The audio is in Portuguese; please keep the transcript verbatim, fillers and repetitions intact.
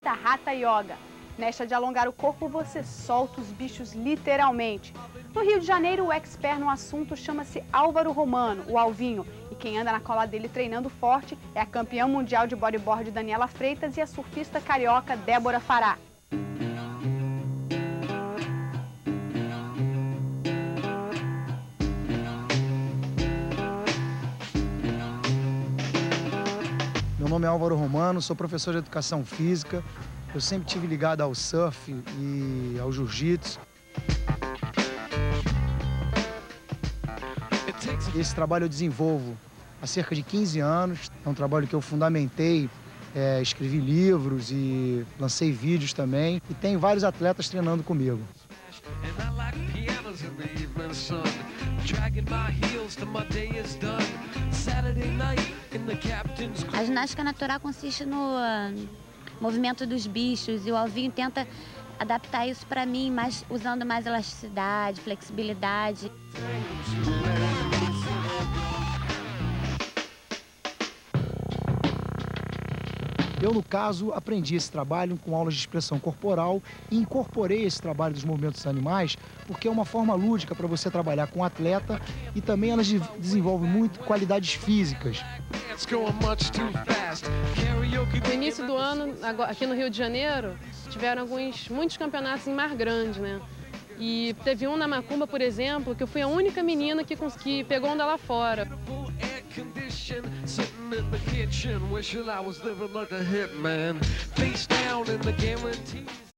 da Hatha Yoga. Nesta de alongar o corpo, você solta os bichos literalmente. No Rio de Janeiro, o expert no assunto chama-se Álvaro Romano, o Alvinho. E quem anda na cola dele treinando forte é a campeã mundial de bodyboard Daniela Freitas e a surfista carioca Débora Fará. Meu nome é Álvaro Romano, sou professor de educação física. Eu sempre tive ligado ao surf e ao jiu-jitsu. Esse trabalho eu desenvolvo há cerca de quinze anos. É um trabalho que eu fundamentei, é, escrevi livros e lancei vídeos também. E tem vários atletas treinando comigo. A ginástica natural consiste no uh, movimento dos bichos e o Alvinho tenta adaptar isso para mim, mas usando mais elasticidade, flexibilidade. Eu, no caso, aprendi esse trabalho com aulas de expressão corporal e incorporei esse trabalho dos movimentos dos animais porque é uma forma lúdica para você trabalhar com o atleta e também elas desenvolvem muito qualidades físicas. No início do ano, aqui no Rio de Janeiro, tiveram alguns, muitos campeonatos em mar grande, né? E teve um na Macumba, por exemplo, que eu fui a única menina que, que pegou onda lá fora. Sitting in the kitchen, wishing I was living like a hitman, face down in the guarantees.